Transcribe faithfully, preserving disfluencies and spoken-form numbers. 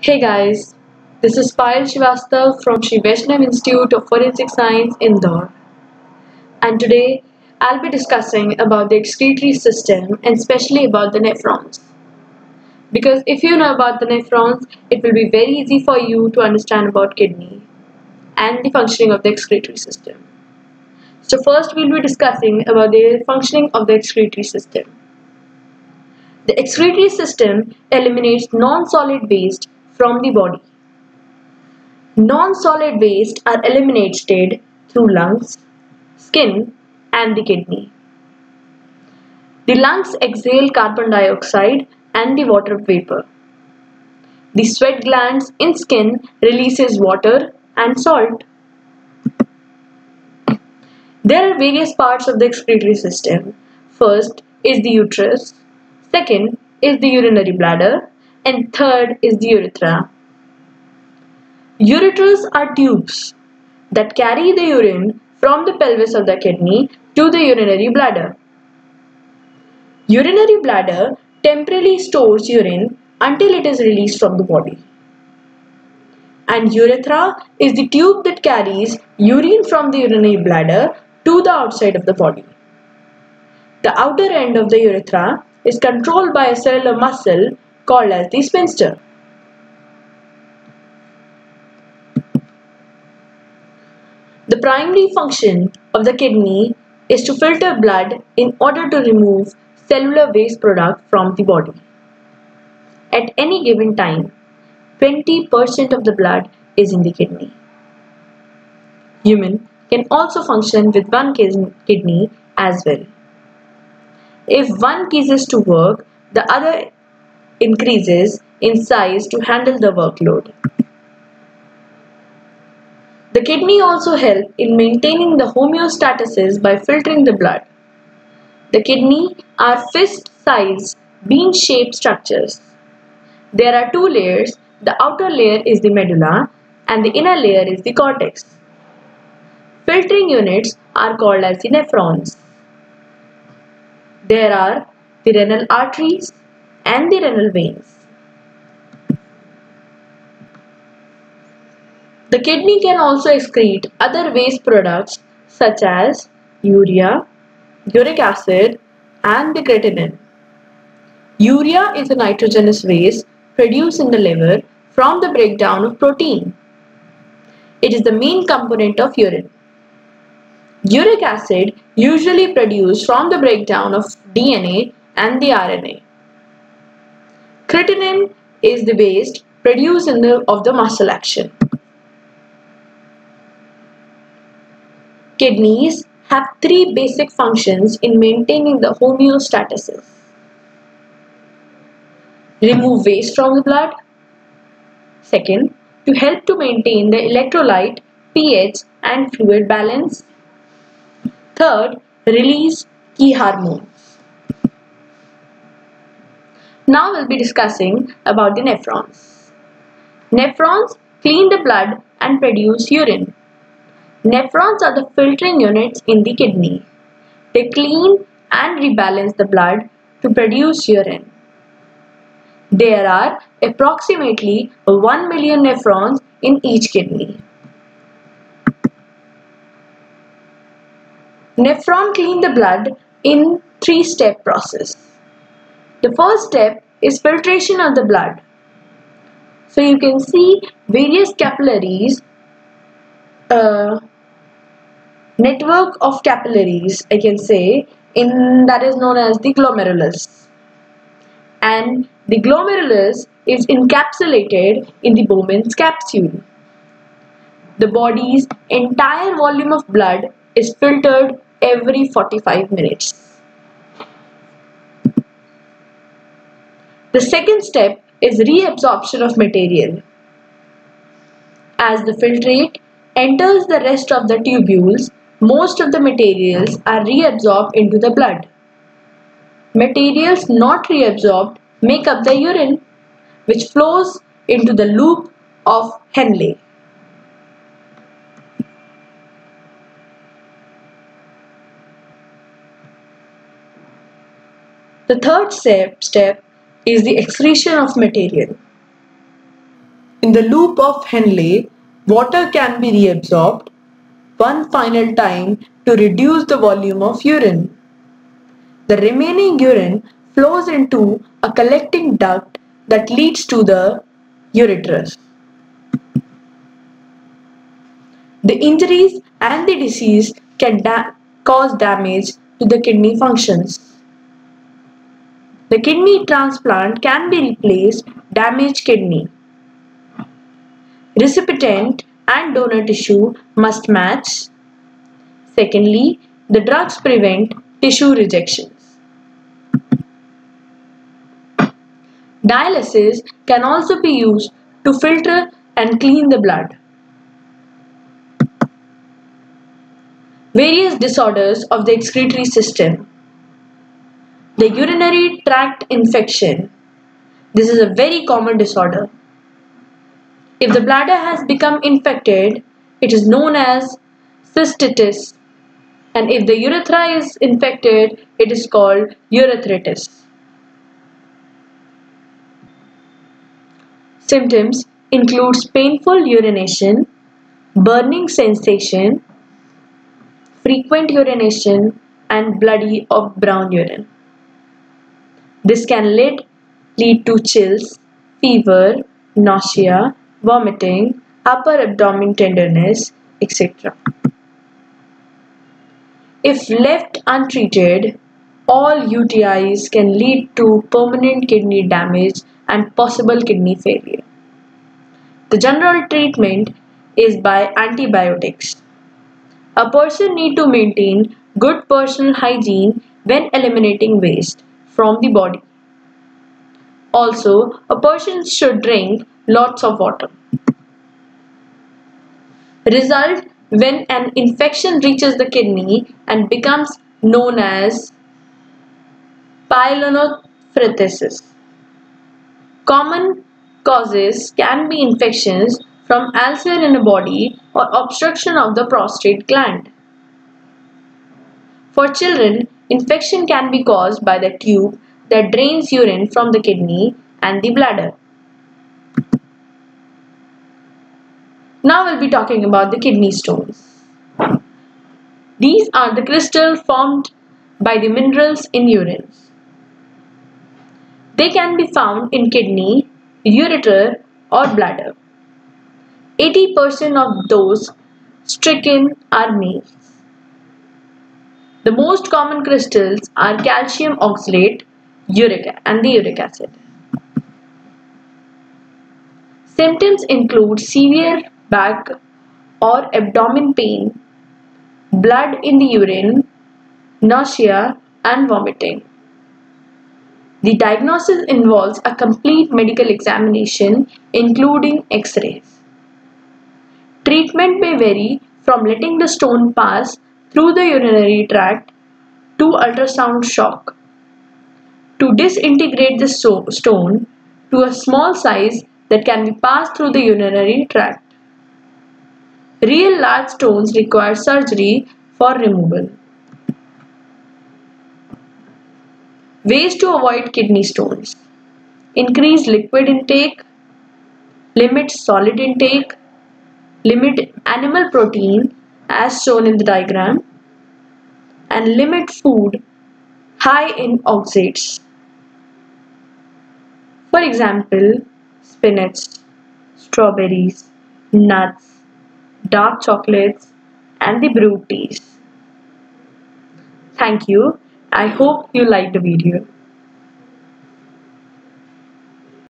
Hey guys, this is Payal Srivastav from Sri Vaishnav Institute of Forensic Science, Indore. And today I'll be discussing about the excretory system and especially about the nephrons. Because if you know about the nephrons, it will be very easy for you to understand about kidney and the functioning of the excretory system. So first we'll be discussing about the functioning of the excretory system. The excretory system eliminates non-solid waste from the body. Non-solid waste are eliminated through lungs, skin, and the kidney. The lungs exhale carbon dioxide and the water vapor. The sweat glands in skin releases water and salt. There are various parts of the excretory system. First is the uterus, second is the urinary bladder, and third is the urethra. Ureters are tubes that carry the urine from the pelvis of the kidney to the urinary bladder. Urinary bladder temporarily stores urine until it is released from the body. And urethra is the tube that carries urine from the urinary bladder to the outside of the body. The outer end of the urethra is controlled by a cellular muscle called as the sphincter. The primary function of the kidney is to filter blood in order to remove cellular waste product from the body. At any given time, twenty percent of the blood is in the kidney. Human can also function with one kidney as well. If one ceases to work, the other increases in size to handle the workload. The kidney also helps in maintaining the homeostasis by filtering the blood. The kidney are fist-sized, bean-shaped structures. There are two layers. The outer layer is the medulla and the inner layer is the cortex. Filtering units are called as the nephrons. There are the renal arteries and the renal veins. The kidney can also excrete other waste products such as urea, uric acid, and the creatinine. Urea is a nitrogenous waste produced in the liver from the breakdown of protein. It is the main component of urine. Uric acid usually produced from the breakdown of D N A and the R N A. Creatinine is the waste produced in the, of the muscle action. Kidneys have three basic functions in maintaining the homeostasis. Remove waste from the blood. Second, to help to maintain the electrolyte, pH and fluid balance. Third, release key hormones. Now we'll be discussing about the nephrons. Nephrons clean the blood and produce urine. Nephrons are the filtering units in the kidney. They clean and rebalance the blood to produce urine. There are approximately one million nephrons in each kidney. Nephron clean the blood in three-step process. The first step is filtration of the blood. So you can see various capillaries, uh, network of capillaries I can say, in that is known as the glomerulus. And the glomerulus is encapsulated in the Bowman's capsule. The body's entire volume of blood is filtered every forty-five minutes. The second step is reabsorption of material. As the filtrate enters the rest of the tubules, most of the materials are reabsorbed into the blood. Materials not reabsorbed make up the urine, which flows into the loop of Henle. The third step, step is the excretion of material. In the loop of Henle, water can be reabsorbed one final time to reduce the volume of urine. The remaining urine flows into a collecting duct that leads to the ureterus. The injuries and the disease can da cause damage to the kidney functions. The kidney transplant can be replaced damaged kidney. Recipient and donor tissue must match. Secondly, the drugs prevent tissue rejections. Dialysis can also be used to filter and clean the blood. Various disorders of the excretory system. The urinary tract infection. This is a very common disorder. If the bladder has become infected, it is known as cystitis. And if the urethra is infected, it is called urethritis. Symptoms include painful urination, burning sensation, frequent urination, and bloody or brown urine. This can lead, lead to chills, fever, nausea, vomiting, upper abdomen tenderness, et cetera. If left untreated, all U T Is can lead to permanent kidney damage and possible kidney failure. The general treatment is by antibiotics. A person needs to maintain good personal hygiene when eliminating waste from the body. Also, a person should drink lots of water. Result when an infection reaches the kidney and becomes known as pyelonephritis. Common causes can be infections from ulcer in the body or obstruction of the prostate gland. For children, infection can be caused by the tube that drains urine from the kidney and the bladder. Now we'll be talking about the kidney stones. These are the crystals formed by the minerals in urine. They can be found in kidney, ureter, or bladder. eighty percent of those stricken are males. The most common crystals are calcium oxalate, uric, and the uric acid. Symptoms include severe back or abdomen pain, blood in the urine, nausea, and vomiting. The diagnosis involves a complete medical examination, including X-rays. Treatment may vary from letting the stone pass through the urinary tract to ultrasound shock, to disintegrate the so stone to a small size that can be passed through the urinary tract. Real large stones require surgery for removal. Ways to avoid kidney stones: increase liquid intake, limit solid intake, limit animal protein as shown in the diagram, and limit food high in oxalates. For example, spinach, strawberries, nuts, dark chocolates, and the brewed teas. Thank you. I hope you liked the video.